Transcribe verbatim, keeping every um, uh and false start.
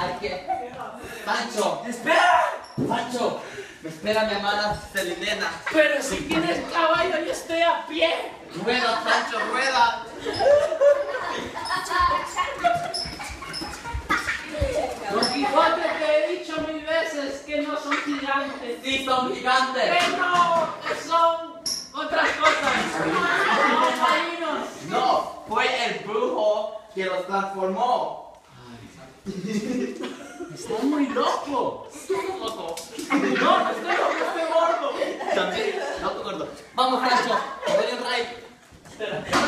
Hay que... Pancho. ¡Espera! Pancho. Me espera mi amada Celinena. Pero si tienes caballo, yo estoy a pie. Rueda, Pancho, rueda. Los Quijotes te he dicho mil veces que no son gigantes. Sí, son gigantes. Que no, son otras cosas. Son marinos. No, fue el brujo que los transformó. Estás muy loco. Estoy loco. No, no estoy loco, estoy gordo. También, loco gordo. Vamos, Pancho. Te doy un ride. Espera.